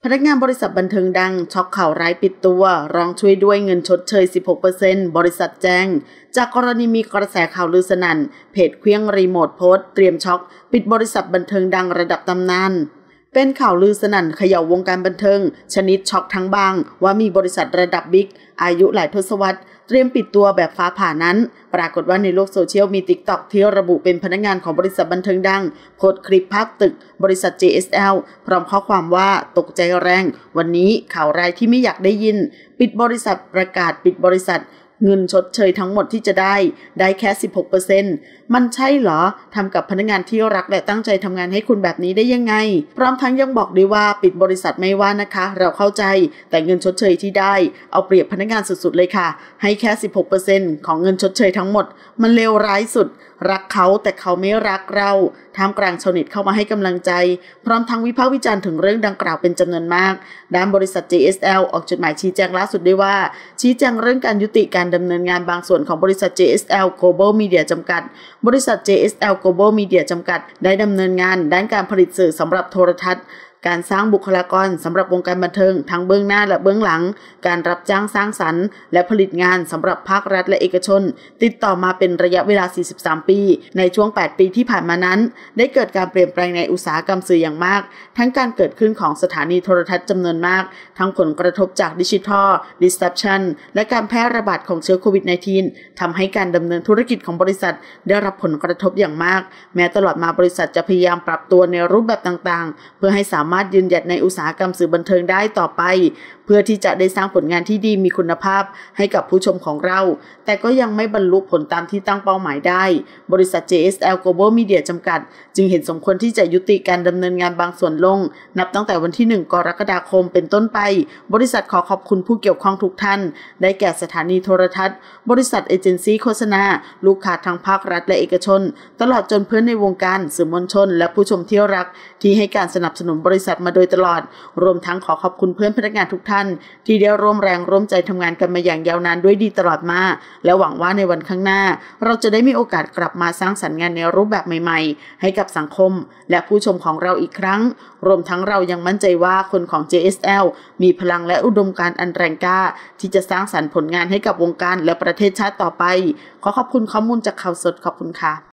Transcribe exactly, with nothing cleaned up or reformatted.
พนักงานบริษัทบันเทิงดังช็อกข่าวร้ายปิดตัวร้องช่วยด้วยเงินชดเชย สิบหกเปอร์เซ็นต์ บริษัทแจ้งจากกรณีมีกระแสข่าวลือสนั่นเพจเครื่องรีโมทโพสต์เตรียมช็อกปิดบริษัทบันเทิงดังระดับตำนานเป็นข่าวลือสนั่นเขย่าวงการบันเทิงชนิดช็อกทั้งบางว่ามีบริษัทระดับบิ๊กอายุหลายทศวรรษเตรียมปิดตัวแบบฟ้าผ่านั้นปรากฏว่าในโลกโซเชียลมี ติ๊กต็อก ที่ระบุเป็นพนักงานของบริษัทบันเทิงดังโพสต์คลิปภาพตึกบริษัท เจ เอส แอล พร้อมข้อความว่าตกใจแรงวันนี้ข่าวร้ายที่ไม่อยากได้ยินปิดบริษัทประกาศปิดบริษัทเงินชดเชยทั้งหมดที่จะได้ได้แค่ สิบหกเปอร์เซ็นต์ มันใช่เหรอทำกับพนักงานที่รักและตั้งใจทำงานให้คุณแบบนี้ได้ยังไงพร้อมทั้งยังบอกด้วยว่าปิดบริษัทไม่ว่านะคะเราเข้าใจแต่เงินชดเชยที่ได้เอาเปรียบพนักงานสุดๆเลยค่ะให้แค่ สิบหกเปอร์เซ็นต์ ของเงินชดเชยทั้งหมดมันเลวร้ายสุดรักเขาแต่เขาไม่รักเราท่ามกลางชาวเน็ตเข้ามาให้กำลังใจพร้อมทั้งวิพากษ์วิจารณ์ถึงเรื่องดังกล่าวเป็นจำนวนมากด้านบริษัท เจ เอส แอล ออกจดหมายชี้แจงล่าสุดด้วยว่าชี้แจงเรื่องการยุติการดำเนินงานบางส่วนของบริษัท เจ เอส แอล Global Media จำกัดบริษัท เจ เอส แอล Global Media จำกัดได้ดำเนินงานด้านการผลิตสื่อสำหรับโทรทัศน์การสร้างบุคลากรสำหรับวงการบันเทิงทั้งเบื้องหน้าและเบื้องหลังการรับจ้างสร้างสรรค์และผลิตงานสำหรับภาครัฐและเอกชนติดต่อมาเป็นระยะเวลา สี่สิบสาม ปีในช่วง แปด ปีที่ผ่านมานั้นได้เกิดการเปลี่ยนแปลงในอุตสาหกรรมสื่ออย่างมากทั้งการเกิดขึ้นของสถานีโทรทัศน์จำนวนมากทั้งผลกระทบจากดิจิทัล disruption และการแพร่ระบาดของเชื้อโควิด สิบเก้า ทำให้การดำเนินธุรกิจของบริษัทได้รับผลกระทบอย่างมากแม้ตลอดมาบริษัทจะพยายามปรับตัวในรูปแบบต่างๆเพื่อให้สามารถยืนหยัดในอุตสาหกรรมสื่อบันเทิงได้ต่อไปเพื่อที่จะได้สร้างผลงานที่ดีมีคุณภาพให้กับผู้ชมของเราแต่ก็ยังไม่บรรลุผลตามที่ตั้งเป้าหมายได้บริษัท เจ เอส แอล Global Media จำกัดจึงเห็นสมควรที่จะยุติการดำเนินงานบางส่วนลงนับตั้งแต่วันที่หนึ่งกรกฎาคมเป็นต้นไปบริษัทขอขอบคุณผู้เกี่ยวข้องทุกท่านได้แก่สถานีโทรทัศน์บริษัทเอเจนซี่โฆษณาลูกค้าทางภาครัฐและเอกชนตลอดจนเพื่อนในวงการสื่อมวลชนและผู้ชมที่รักที่ให้การสนับสนุนบริษัทมาโดยตลอดรวมทั้งขอขอบคุณเพื่อนพนักงานทุกท่านที่ได้ร่วมแรงร่วมใจทำงานกันมาอย่างยาวนานด้วยดีตลอดมาและหวังว่าในวันข้างหน้าเราจะได้มีโอกาสกลับมาสร้างสรรค์งานในรูปแบบใหม่ๆให้กับสังคมและผู้ชมของเราอีกครั้งรวมทั้งเรายังมั่นใจว่าคนของ เจ เอส แอล มีพลังและอุดมการณ์อันแรงกล้าที่จะสร้างสรรค์ผลงานให้กับวงการและประเทศชาติต่อไปขอขอบคุณข้อมูลจากข่าวสดขอบคุณค่ะ